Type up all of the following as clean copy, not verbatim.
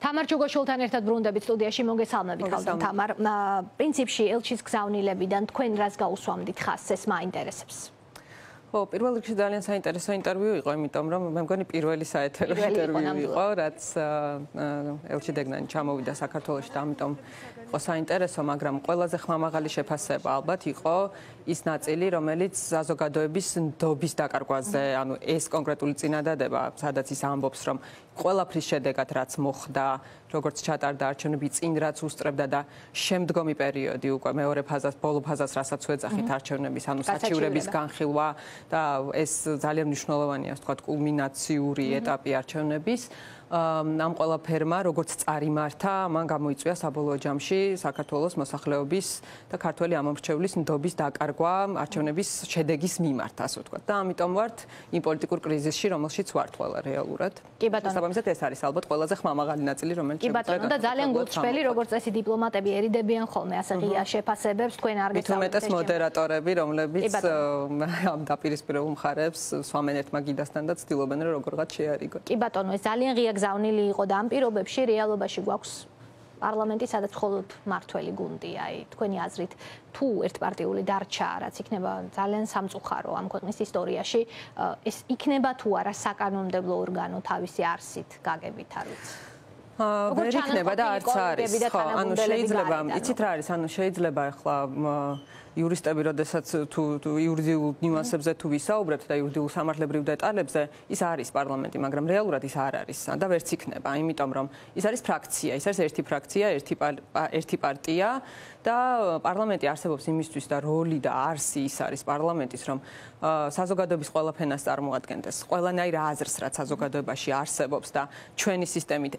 თამარ ჯოგოშვილთან ერთად ბრუნდებით სტუდიაში. მოგესალმებით, თამარ. პრინციპში ელჩის გზავნილებიდან თქვენ რას გაუსვამდით ხაზს, ეს მაინტერესებს. პირველ რიგში ძალიან საინტერესო ინტერვიუ იყო, იმიტომ რომ მე მგონი პირველი საეთერო ინტერვიუ იყო, რაც ელჩი დეგნანი ჩამოვიდა საქართველოში და ამიტომ იყო საინტერესო, მაგრამ ყველაზე ხმამაღალი შეფასება ალბათ იყო ის ნაწილი, რომელიც საზოგადოების ნდობის დაკარგვაზე, ანუ ეს კონკრეტული წინადადება, სადაც ის ამბობს, რომ ყველაფრის შედეგად რაც მოხდა, როგორც ჩატარდა არჩევნები, წინ რაც უსწრებდა და შემდგომი პერიოდი უკვე მეორე ფაზას, ბოლო ფაზას, რასაც ვეძახით არჩევნების, ანუ საჩივრების განხილვა და ეს ძალიან მნიშვნელოვანია, ასე ვთქვათ, კულმინაციური ეტაპი არჩევნების. ამ ყველაფერმა, როგორც წარიმართა, მან გამოიწვია საბოლოო ჯამში საქართველოს მოსახლეობის და ქართველი ამომრჩევლის ნდობის დაკარგვა არჩევნების შედეგის მიმართ, ასე ვთქვათ. და ამიტომ ვართ იმ პოლიტიკურ კრიზისში, რომელშიც ვართ ყველა რეალურად. კი ბატონო. შესაბამისად ეს არის ალბათ ყველაზე ხმამაღალი ნაწილი, რომელიც კი ბატონო, და ძალიან გულწრფელი, როგორც წესი დიპლომატები ერიდებიან ხოლმე ასე ღია შეფასებებს, თქვენ არ გესწავლეთ. მით უმეტეს მოდერატორები, რომლებიც ამ დაპირისპირებულ მხარებს სვამენ ერთმა გიდასთან და ცდილობენ რომ როგორღაც შეარიგოთ. კი ბატონო, ეს ძალიან ღია გზავნილი იყო და ამ პირობებში რეალობაში გვაქვს პარლამენტი, სადაც მხოლოდ მართველი გუნდია. თქვენი აზრით, თუ ერთპარტიული დარჩა, რაც იქნება ძალიან სამწუხარო ამ ქვეყნის ისტორიაში, ეს იქნება თუ არა საკანონმდებლო ორგანო თავისი არსით გაგებით, არ ვიცი. ვერ იქნება და არც არის. ხო, ანუ შეიძლება, იცით რა არის, ანუ შეიძლება ახლა იურისტები, როდესაც თუ იურიდიულ ნიუანსებზე თუ ვისაუბრებთ და იურიდიულ სამართლებრივ დეტალებზე, ის არის პარლამენტი, მაგრამ რეალურად ის არ არის და ვერც იქნება, იმიტომ რომ ის არის ფრაქცია, ის არის ერთი ფრაქცია, ერთი პარტია და პარლამენტი არსებობს იმისთვის და როლი და არსი ის არის პარლამენტის, რომ საზოგადოების ყველა ფენას წარმოადგენდეს, ყველანაირ აზრს, რაც საზოგადოებაში არსებობს და ჩვენი სისტემით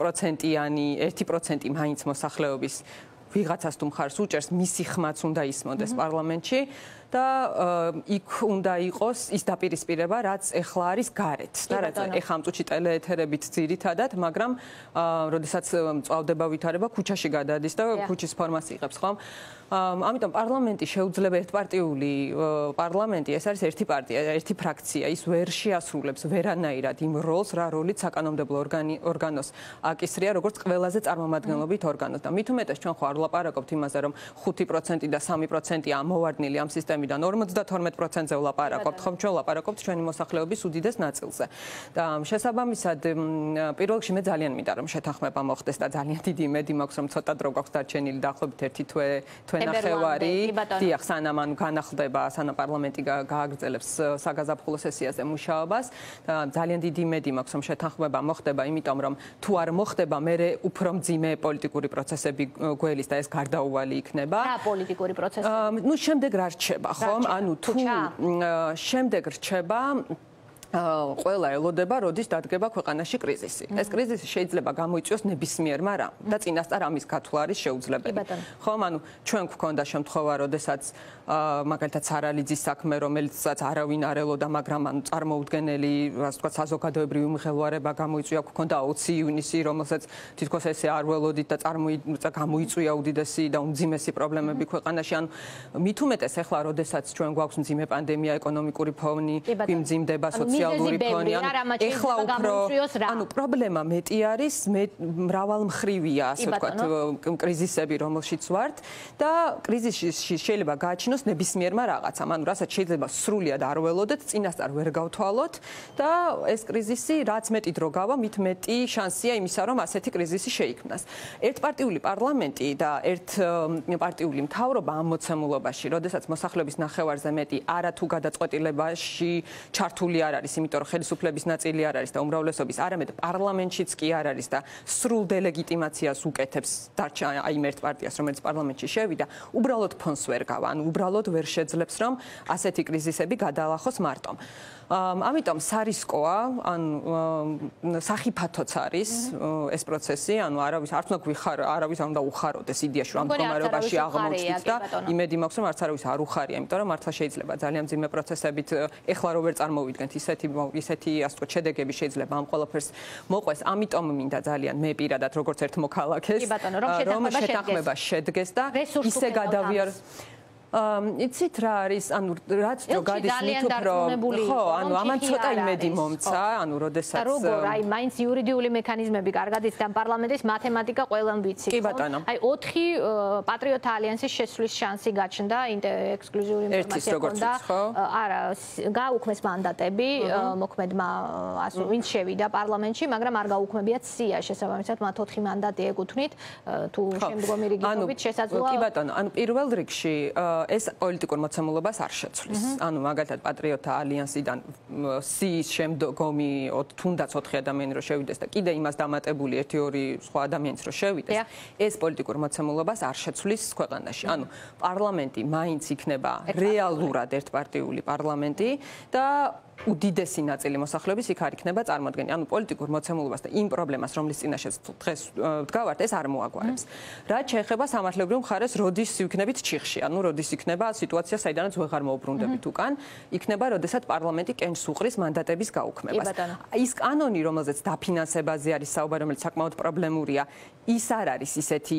1% მაინც მოსახლეობის ვიღაცას თუ მხარს უჭერს, მისი ხმაც უნდა ისმოდეს პარლამენტში და იქ უნდა იყოს ის დაპირისპირება, რაც ეხლა არის გარეთ და რაც ეხლა ამ წუთში ტელეეთერებით ძირითადად, მაგრამ როდესაც მწვავდება ვითარება, ქუჩაში გადადის და ქუჩის ფორმას იღებს, ხო? ამიტომ პარლამენტი შეუძლება ერთპარტიული პარლამენტი, ეს არის ერთი პარტია, ერთი ფრაქცია, ის ვერ შეასრულებს ვერანაირად იმ როლს, რა როლით საკანონმდებლო ორგანოს აკისრია, როგორც ყველაზე წარმომადგენლობით ორგანოს. და მით უმეტეს ჩვენ ხო არ ვლაპარაკობთ იმაზე, რომ 5% და 3%-ია ამოვარდნილი ამ სისტემიდან 52%-ზე ვლაპარაკობთ, ხომ ჩვენ ვლაპარაკობთ ჩვენი მოსახლეობის უდიდეს ნაწილზე. და შესაბამისად, პირველ რიგში მე ძალიან მინდა რომ შეთანხმება მოხდეს და ძალიან დიდი იმედი მაქვს, რომ ცოტა დრო გვაქვს დარჩენილი დაახლოებით ერთი თვე ნახევარი. დიახ, სანამ ანუ განახლდება, სანამ პარლამენტი გააგრძელებს საგაზაფხულო სესიაზე მუშაობას და ძალიან დიდი იმედი მაქვს, რომ შეთანხმება მოხდება, იმიტომ რომ თუ არ მოხდება, მე უფრო მძიმე პოლიტიკური პროცესები გველის და ეს გარდაუვალი იქნება. რა პოლიტიკური პროცესი? ნუ შემდეგ რა რჩება, ხომ? ანუ თუ შემდეგ რჩება ყველა ელოდება, როდის დადგება ქვეყანაში კრიზისი. ეს კრიზისი შეიძლება გამოიწვიოს ნებისმიერმა რამ და წინასწარ ამის გათვლა არის შეუძლებელი. ხომ, ანუ ჩვენ გვქონდა შემთხვევა, როდესაც მაგალითად სარალიძის საქმე, რომელიცაც არავინ არ ელოდა, მაგრამ ანუ წარმოუდგენელი, ასე ვთქვათ, საზოგადოებრივი მღელვარება გამოიწვია, გვქონდა 20 ივნისი, რომელსაც თითქოს ესე არ ველოდით და გამოიწვია უდიდესი და უმძიმესი პრობლემები ქვეყანაში. ანუ მით უმეტეს ახლა, როდესაც ჩვენ გვაქვს მძიმე პანდემია, ეკონომიკური ფონი, მიმძიმდება სოციალური ფონი, ეხლა უფრო ანუ პრობლემა მეტი არის, მრავალმხრივია, ასე ვთქვათ, კრიზისები, რომელშიც ვართ და კრიზისში შეიძლება გააჩინოს ნებისმიერმა რაღაცამ, ანუ რასაც შეიძლება სრულიად არ ველოდეთ, წინასწარ ვერ გავთვალოთ და ეს კრიზისი რაც მეტი დრო გავა, მით მეტი შანსია იმისა, რომ ასეთი კრიზისი შეიქმნას. ერთპარტიული პარლამენტი და ერთპარტიული მთავრობა ამ მოცემულობაში, როდესაც მოსახლეობის ნახევარზე მეტი არათუ გადაწყვეტილებაში ჩართული არ არის, იმიტომ რომ ხელისუფლების ნაწილი არ არის და უმრავლესობის არამედ პარლამენტშიც კი არ არის და სრულ დეგიტიმაციას უკეთებს აი ერთ პარტიას, რომელიც პარლამენტში შევიდა, უბრალოდ ფონს ვერ გავა, ანუ უბრალოდ ვერ შეძლებს, რომ ასეთი კრიზისები გადაალახოს მარტომ. ამიტომ სარისკოა, ანუ სახიფათოც არის ეს პროცესი, ანუ არავის არ უნდა გვიხარო, არავის არ უნდა უხაროდეს იდეაში, რომ მდგომარეობაში აღმოჩნდით და იმედი მაქვს, რომ არც არავის არ უხარია, იმიტომ რომ მართლა შეიძლება ძალიან მძიმე პროცესებით ეხლა რო ვერ წარმოვიდგენთ ისეთი ასე ვთქვათ შედეგები შეიძლება ამ ყველაფერს მოყვეს, ამიტომ მინდა ძალიან მე პირადად როგორც ერთ მოქალაქეს, რომ შეთანხმება შედგეს და ისე გადავიაროთ. იცით რა არის, ანუ რაც დრო გადის მით უფრო ხო, ანუ ამან ცოტა იმედი მომცა, ანუ როდესაც როგორ აი მაინც იურიდიული მექანიზმები კარგად იცით, ამ პარლამენტის მათემატიკა ყველამ ვიცით. კი ბატონო. აი 4 პატრიოტთა ალიანსის შესვლის შანსი გაჩნდა, ექსკლუზიური ინფორმაცია ჰქონდა. არა, გააუქმეს მანდატები, მოქმედმა ასო ვინც შევიდა პარლამენტში, მაგრამ არ გაუქმებიათ სია, შესაბამისად მათ 4 მანდატი ეკუთვნით, თუ შემდგომი რიგით შესაძლოა. კი ბატონო, ანუ პირველ რიგში ეს პოლიტიკურ მოცემულობას არ შეცვლის. ანუ მაგალითად პატრიოტთა ალიანსიდან სიის შემდგომი თუნდაც 4 ადამიანი რო შევიდეს და კიდე იმას დამატებული 1-2 სხვა ადამიანიც რო შევიდეს, ეს პოლიტიკურ მოცემულობას არ შეცვლის ქვეყანაში. ანუ პარლამენტი მაინც იქნება რეალურად ერთპარტიული პარლამენტი და უდიდესი ნაწილი მოსახლეობის იქ არ იქნება წარმოადგენილი. ანუ პოლიტიკურ მოცემულობას და იმ პრობლემას, რომლის წინაშეც დღეს ვდგავართ, ეს არ მოაგვარებს. რაც შეეხება სამართლებრივ მხარეს, როდის ვიქნებით ჩიხში, ანუ როდის იქნება სიტუაცია, საიდანაც ვეღარ მოუბრუნდებით უკან, იქნება, როდესაც პარლამენტი კენჭს უყრის მანდატების გაუქმებას. ის კანონი, რომელზეც დაფინანსებაზე არის საუბარი, რომელიც საკმაოდ პრობლემურია, ის არ არის ისეთი,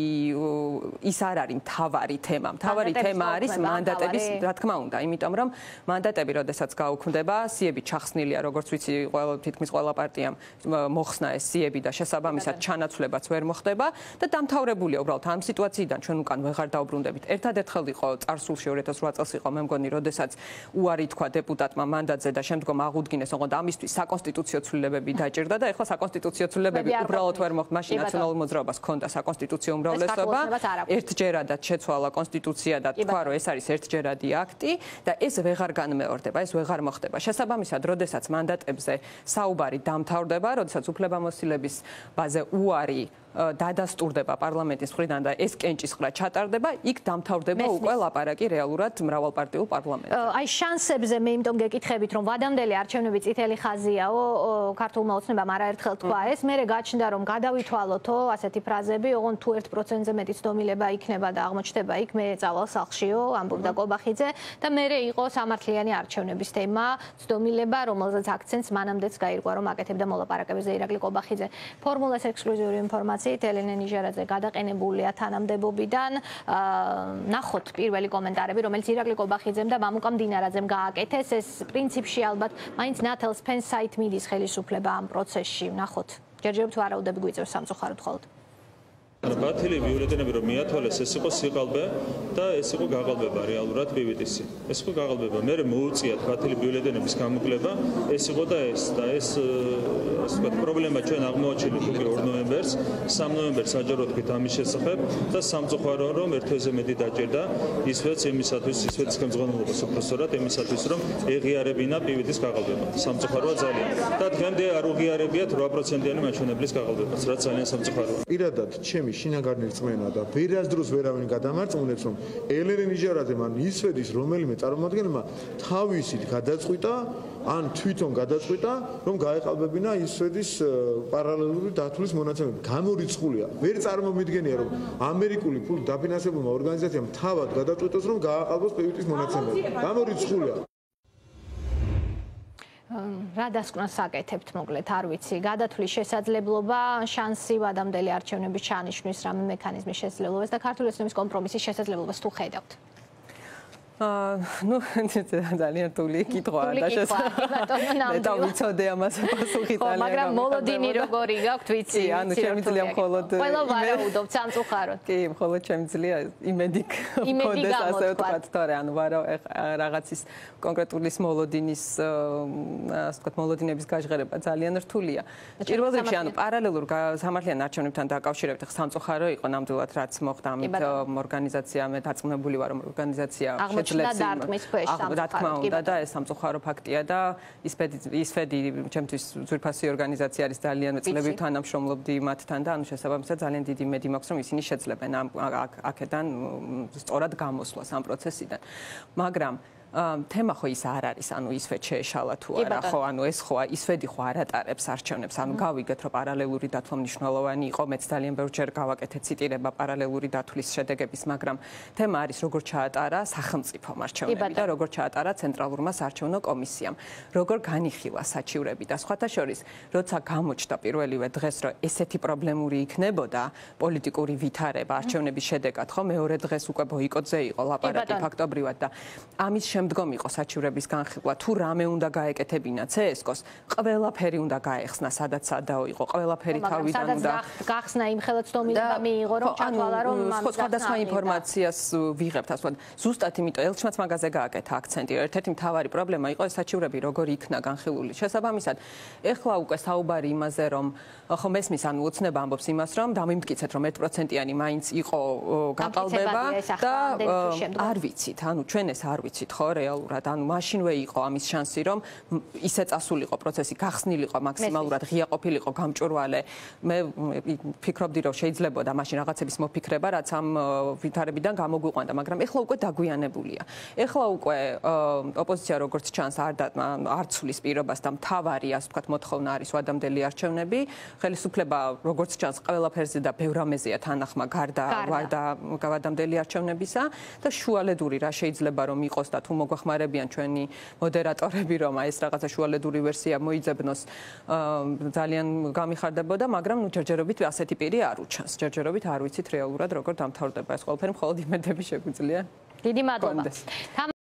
ის არ არის მთავარი თემა. მთავარი თემა არის მანდატების, რა თქმა უნდა, იმიტომ რომ მანდატები, როდესაც გაუქმდება, სიები ჩახსნილია, როგორც ვიცი, თითქმის ყველა პარტიამ მოხსნა ეს სიები და შესაბამისად ჩანაცვლებაც ვერ მოხდება და დამთავრებულია უბრალოდ ამ სიტუაციიდან ჩვენ უკან ვეღარ დაუბრუნდებით. ერთადერთხელ იყო წარსულში 2008 წელს იყო მე მგონი, როდესაც უარი თქვა დეპუტატმა მანდატზე და შემდგომ აღუდგინეს, ოღონდ ამისთვის საკონსტიტუციო ცვლილებები დაჭირდა და ეხლა საკონსტიტუციო ცვლილებები უბრალოდ ვერ მოხდა. მაშინ ნაციონალურ მოძრაობას ჰქონდა საკონსტიტუციო უმრავლესობა, ერთჯერადად შეცვალა კონსტიტუცია და თქვა, რომ ეს არის ერთჯერადი აქტი და ეს ვეღარ განმეორდება, ეს ვეღარ მოხდება. შესაბამისად, როდესაც მანდატებზე საუბარი დამთავრდება, როდესაც უფლებამოსილების ბაზე უარი დადასტურდება პარლამენტის მხრიდან და ეს კენჭისყრა ჩატარდება, იქ დამთავრდება უკვე ლაპარაკი რეალურად მრავალპარტიულ პარლამენტზე. აი შანსებზე მე იმიტომ გეკითხებით, რომ ვადამდელი არჩევნები წითელი ხაზიაო, ქართულმა ოცნებამ არაერთხელ თქვა ეს, მერე გაჩნდა რომ გადავითვალოთო ასეთი ფრაზები, ოღონდ თუ 1%-ზე მეტი ცდომილება იქნება და აღმოჩნდება იქ, მე წავალ სახლშიო, ამბობდა კობახიძე და მერე იყო სამართლიანი არჩევნების თემა, ცდომილება, რომელზეც აქცენტს მანამდეც გაირკვა, რომ აკეთებდა მოლაპარაკებებზე ირაკლი კობახიძე. ფორმულას ექსკლუზიური ინფორმაცია ელენე ნიჟარაძე გადაყენებულია თანამდებობიდან. ნახოთ პირველი კომენტარები, რომელიც ირაკლი კობახიძემ და მამუკა მდინარაძემ გააკეთეს. ეს პრინციპში ალბათ მაინც ნათელს ფენს საით მიდის ხელისუფლება ამ პროცესში. ნახოთ. ჯერჯერობით ვარაუდები გვიწევს სამწუხაროდ ხოლმე. ბათილი ბიულეტენები რომ მიათვალეს, ეს იყო სიყალბე და ეს იყო გაყალბება რეალურად ბიბიტისი. ეს იყო გაყალბება. მე მოუწიათ ბათილი ბიულეტენების გამოკლება, ეს იყო და ეს ასე ვთქვათ, პრობლემა ჩვენ აღმოაჩინეთ უკვე 2 ნოემბერს, 3 ნოემბერს საჯარო თქვით ამის შესახებ და სამწუხაროა რომ ერთვეზე მეტი დაჭერდა ისვეც იმისათვის, ისვეც ხელმძღვანელობას უბრალოდ იმისათვის, რომ ეღიარებინა ბიბიტის გაყალბება. სამწუხაროა ძალიან. და დღემდე არ უღიარებიათ 8%-იანი მაჩვენებლის გაყალბებას, რაც ძალიან სამწუხაროა. პირადად ჩემი შინაგანი რწმენა და ვერასდროს ვერავინ გადამარწმუნებს, რომ ელენე ნიჟარაძემ ან ისვედის რომელიმე წარმომადგენელმა თავისით გადაწყვიტა ან თვითონ გადაწყვიტა, რომ გაეყალბებინა ისვედის პარალელური დათვლის მონაცემები. გამორიცხულია. ვერ წარმომიდგენია, რომ ამერიკული ფულით დაფინანსებულმა ორგანიზაციამ თავად გადაწყვიტოს, რომ გააყალბოს პივიტის მონაცემები. გამორიცხულია. რა დასკვნას აკეთებთ, მოკლედ, არ ვიცი, გადათვლის შესაძლებლობა, შანსი ვადამდელი არჩევნების ჩანიშვნის რამე მექანიზმის შესაძლებლობას და ქართული ოცნების კომპრომისის შესაძლებლობას თუ ხედავთ? ну, ძალიან რთული კითხვაა და შესაძლოა. და ვიცოდე ამას პასუხი ძალიან. მაგრამ მოლოდინი როგორი გაქვთ, ვიცი? ანუ შემიძლია მხოლოდ ყველა ვარაუდობ სამწუხაროდ. კი, მხოლოდ შემიძლია იმედი გქონდეს, ასე ვთქვათ, თორე ანუ რაღაცის კონკრეტულის მოლოდინის, ასე ვთქვათ, მოლოდინების გაჟღერება ძალიან რთულია. პირველ რიგში, ანუ პარალელურ სამართლიან არჩევნებთან დაკავშირებით სამწუხარო იყო ნამდვილად რაც მოხდა ამით ორგანიზაცია, მე დარწმუნებული ვარ, რომ ორგანიზაცია რა თქმა უნდა და ეს სამწუხარო ფაქტია და ისფედი ჩემთვის ძვირფასი ორგანიზაცია არის ძალიან წლებით თანამშრომლობდი მათთან და ანუ შესაბამისად ძალიან დიდი იმედი მაქვს რომ ისინი შეძლებენ აქედან სწორად გამოსვლას ამ პროცესიდან მაგრამ თემა ხო ის არ არის, ანუ ისვე შეეშალა თუ არა, ხო, ანუ ეს ხო ისვედი ხო არ ატარებს არჩევნებს, ანუ გავიგეთ, რომ პარალელური დათვლა მნიშვნელოვანი იყო, მეც ძალიან ბევრჯერ გავაკეთე ციტირება პარალელური დათვლის შედეგების, მაგრამ თემა არის როგორ ჩაატარა სახელმწიფომ არჩევნები და როგორ ჩაატარა ცენტრალურმა საარჩევნო კომისიამ, როგორ განიხილა საჩივრები და სხვათა შორის, როცა გამოჩნდა პირველივე დღეს, რომ ესეთი პრობლემური იქნებოდა პოლიტიკური ვითარება არჩევნების შედეგად, ხო, მეორე დღეს უკვე ბოიკოტზე იყო ლაპარაკი ფაქტობრივად და ამის შემდგომ იყო საჩივრების განხილვა, თუ რამე უნდა გაეკეთებინა CSKO-ს, ყველაფერი უნდა გაეხსნა, სადაც სადაო იყო, ყველაფერი თავიდან უნდა გახსნა იმ ხელმძღვანელობა მიიღო, რომ ჩათვალა, რომ სხვადასხვა ინფორმაციას ვიღებთ, ასე ვთქვათ, ზუსტად იმიტომ ელჩმაც მაგაზე გააკეთა აქცენტი, ერთ-ერთი მთავარი პრობლემა იყო ეს საჩივრები როგორ იქნა განხილული. შესაბამისად, ეხლა უკვე საუბარი იმაზე, რომ ხო მესმის, ანუ ოცნება ამბობს იმას, რომ დამიმტკიცეთ, რომ 1%-იანი მაინც იყო გაყალბება და არ ვიცით, ანუ ჩვენ ეს არ ვიცით, ხო, რეალურად, ანუ მაშინვე იყო ამის შანსი, რომ ისე წასულიყო პროცესი, გახსნილიყო მაქსიმალურად, ღია ყოფილიყო გამჭვირვალე. მე ფიქრობდი, რომ შეიძლებოდა მაშინ რაღაცების მოფიქრება, რაც ამ ვითარებიდან გამოგვიყვანდა, მაგრამ ეხლა უკვე დაგვიანებულია. ეხლა უკვე ოპოზიცია როგორც ჩანს არ ცვლის პირობას და მთავარი, ასე ვთქვათ, მოთხოვნა არის ვადამდელი არჩევნები. ხელისუფლება როგორც ჩანს ყველაფერზე და ბევრ ამეზეა თანახმა გარდა ვადამდელი არჩევნებისა და შუალედური რა შეიძლება რომ იყოს და თუ მოგვეხმარებიან ჩვენი მოდერატორები რომ ეს რაღაცა შუალედური ვერსია მოიძებნოს ძალიან გამიხარდებოდა, მაგრამ ნუ ჯერჯერობით ასეთი პირი არ უჩანს. ჯერჯერობით არ ვიცით რეალურად როგორ დამთავრდება ეს ყველაფერი, მხოლოდ იმედები შეგვიძლია. დიდი მადლობა.